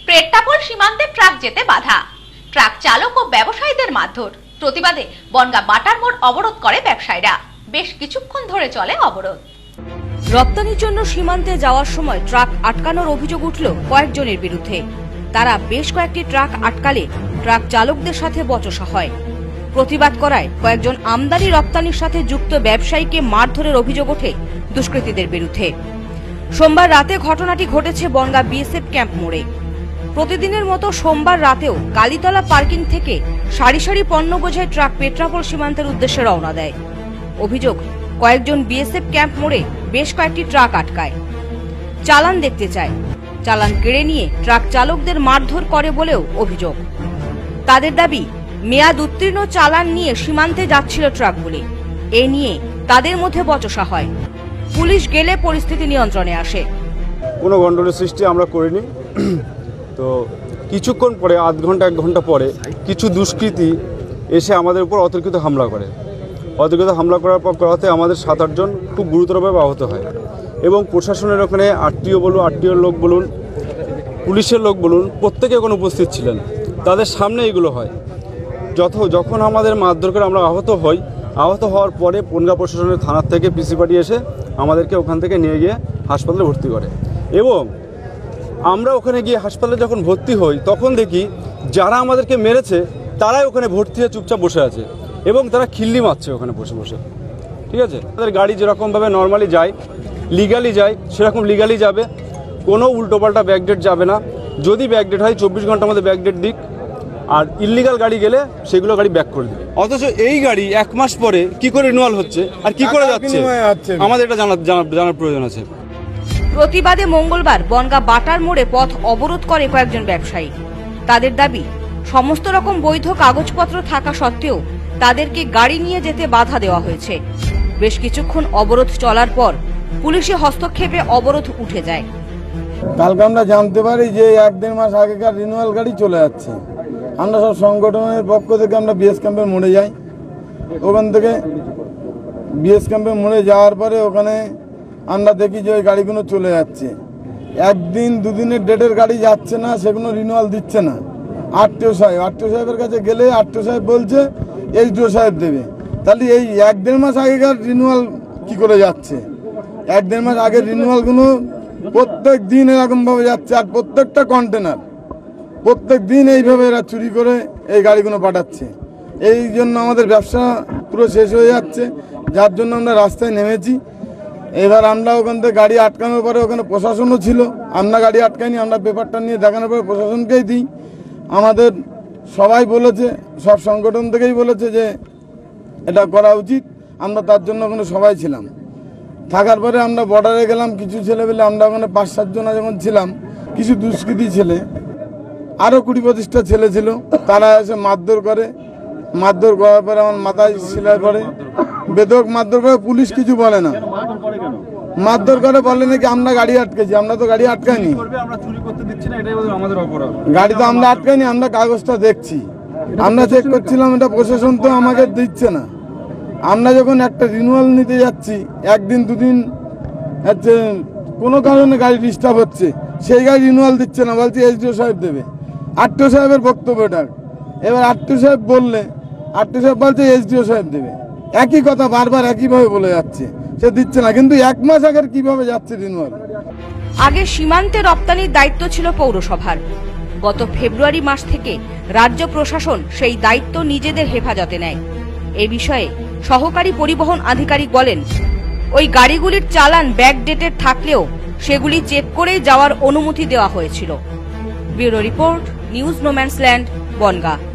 পেট্টাপোল সীমান্তে ট্রাক যেতে বাধা, ট্রাক চালক ও ব্যবসায়ীদের মারধর। প্রতিবাদে বনগাঁ বাটার মোড় অবরোধ করে ব্যবসায়ীরা। বেশ কিছুক্ষণ ধরে চলে অবরোধ। রপ্তানির জন্য সীমান্তে যাওয়ার সময় ট্রাক আটকানোর অভিযোগ উঠল কয়েকজনের বিরুদ্ধে। তারা বেশ কয়েকটি ট্রাক আটকালে ট্রাক চালকদের সাথে বচসা হয়। প্রতিবাদ করায় কয়েকজন আমদানি রপ্তানির সাথে যুক্ত ব্যবসায়ীকে মারধরের অভিযোগ ওঠে দুষ্কৃতীদের বিরুদ্ধে। সোমবার রাতে ঘটনাটি ঘটেছে বনগাঁ বিএসএফ ক্যাম্প মোড়ে। প্রতিদিনের মতো সোমবার রাতেও কালীতলা পার্কিং থেকে সারি সারি পণ্য বোঝাই ট্রাক পেট্রাপোল সীমান্তের উদ্দেশ্যে রওনা দেয়। অভিযোগ, কয়েকজন বিএসএফ ক্যাম্প মোড়ে বেশ কয়েকটি ট্রাক আটকায়, চালান দেখতে চায়। চালান কেড়ে নিয়ে ট্রাক চালকদের মারধর করে বলেও অভিযোগ। তাদের দাবি, মেয়াদ উত্তীর্ণ চালান নিয়ে সীমান্তে যাচ্ছিল ট্রাকগুলি। এ নিয়ে তাদের মধ্যে বচসা হয়। পুলিশ গেলে পরিস্থিতি নিয়ন্ত্রণে আসে। কোনো গন্ডগোলের সৃষ্টি আমরা করিনি। তো কিছুক্ষণ পরে, আধ ঘন্টা এক ঘন্টা পরে কিছু দুষ্কৃতী এসে আমাদের উপর অতর্কিত হামলা করে। অতর্কিত হামলা করাতে আমাদের 7-8 জন খুব গুরুতরভাবে আহত হয় এবং প্রশাসনের ওখানে আরটিওর লোক বলুন, পুলিশের লোক বলুন, প্রত্যেকে ওখানে উপস্থিত ছিলেন। তাদের সামনে এগুলো হয়। যখন আমাদের মারধর করে আমরা আহত হই, আহত হওয়ার পরে বনগাঁ প্রশাসনের থানার থেকে পিসি পার্টি এসে আমাদেরকে ওখান থেকে নিয়ে গিয়ে হাসপাতালে ভর্তি করে এবং আমরা ওখানে গিয়ে হাসপাতালে যখন ভর্তি হই তখন দেখি যারা আমাদেরকে মেরেছে তারাই ওখানে ভর্তি হয়ে চুপচাপ বসে আছে এবং তারা খিল্লি মারছে ওখানে বসে বসে। ঠিক আছে, তাদের গাড়ি যেরকমভাবে নর্মালি যায়, লিগালি যায়, সেরকম লিগালি যাবে। কোনো উল্টোপাল্টা ব্যাকডেট যাবে না। যদি ব্যাকডেট হয় 24 ঘন্টার মধ্যে ব্যাকডেট দিক, আর ইল্লিগাল গাড়ি গেলে সেগুলো গাড়ি ব্যাক করে দেবে। অথচ এই গাড়ি 1 মাস পরে কি করে রিনিউয়াল হচ্ছে আর কি করে যাচ্ছে, আমাদের এটা জানার প্রয়োজন আছে। প্রতিবাদে মঙ্গলবার বনগাঁ বাটার মোড়ে পথ অবরোধ করে কয়েকজন ব্যবসায়ী। তাদের দাবি, সমস্ত রকম বৈধ কাগজপত্র থাকা সত্ত্বেও তাদেরকে গাড়ি নিয়ে যেতে বাধা দেওয়া হয়েছে। বেশ কিছুক্ষণ অবরোধ চলার পর পুলিশি হস্তক্ষেপে অবরোধ উঠে যায়। কালকে আমরা জানতে পারি যে 1-1.5 মাস আগেকার রিনিউয়াল গাড়ি চলে যাচ্ছে। আমরা সব সংগঠনের পক্ষ থেকে আমরা বিএস ক্যাম্পের মোড়ে যাই। ওখান থেকে বিএস ক্যাম্পের মোড়ে যাওয়ার পরে ওখানে আমরা দেখি যে ওই গাড়িগুলো চলে যাচ্ছে। 1 দিন 2 দিনের ডেটের গাড়ি যাচ্ছে না, সেগুলো রিনিউয়াল দিচ্ছে না। আরটিও সাহেবের কাছে গেলে আরটিও সাহেব বলছে এইচডিও সাহেব দেবে। তাহলে এই 1-1.5 মাস আগেকার রিনিউয়াল কি করে যাচ্ছে? 1-1.5 মাস আগের রিনিউয়ালগুলো প্রত্যেক দিন এরকমভাবে যাচ্ছে, আর প্রত্যেকটা কন্টেনার প্রত্যেক দিন এইভাবে এরা চুরি করে এই গাড়িগুলো পাঠাচ্ছে। এই জন্য আমাদের ব্যবসা পুরো শেষ হয়ে যাচ্ছে, যার জন্য আমরা রাস্তায় নেমেছি। এবার আমরা ওখান থেকে গাড়ি আটকানোর পরে ওখানে প্রশাসনও ছিল। আমরা গাড়ি আটকাইনি, আমরা পেপারটা নিয়ে দেখানোর পরে প্রশাসনকেই দিই। আমাদের সবাই বলেছে, সব সংগঠন থেকেই বলেছে যে এটা করা উচিত। আমরা তার জন্য ওখানে সবাই ছিলাম। থাকার পরে আমরা বর্ডারে গেলাম। কিছু ছেলে পেলে, আমরা ওখানে 5-7 জন যখন ছিলাম, কিছু দুষ্কৃতী ছেলে, আরও 20-25টা ছেলে ছিল, তারা এসে মারধর করে। মারধর করার পরে আমার মাথায় সেলাই পড়ে, বেধক মারধর করে। পুলিশ কিছু বলে না। মারধর করে বলে নাকি আমরা গাড়ি আটকেছি। আমরা তো গাড়ি আটকাইনি, গাড়ি তো আমরা আটকাইনি, আমরা কাগজটা দেখছি, আমরা চেক করছিলাম। এটা প্রশাসন তো আমাকে দিচ্ছে না। আমরা যখন একটা রিনিউয়াল নিতে যাচ্ছি, 1 দিন 2 দিন হচ্ছে কোনো কারণে গাড়ি ডিস্টার্ব হচ্ছে, সেই গাড়ি রিনিউয়াল দিচ্ছে না, বলছে এইচডিও সাহেব দেবে। আরটিও সাহেবের বক্তব্য এটা। এবার আরটিও সাহেব বললে আরটিও সাহেব বলছে এইচডিও সাহেব দেবে। একই কথা বারবার একইভাবে বলে যাচ্ছে, সে দিচ্ছে না। কিন্তু 1 মাস আগের কিভাবে যাচ্ছে রিনিউয়াল? আগে সীমান্তে রপ্তানির দায়িত্ব ছিল পৌরসভার। গত ফেব্রুয়ারি মাস থেকে রাজ্য প্রশাসন সেই দায়িত্ব নিজেদের হেফাজতে নেয়। এ বিষয়ে সহকারী পরিবহন আধিকারিক বলেন, ওই গাড়িগুলির চালান ব্যাকডেটেড থাকলেও সেগুলি চেক করে যাওয়ার অনুমতি দেওয়া হয়েছিল। Bureau report, news no man's land, Bongaon.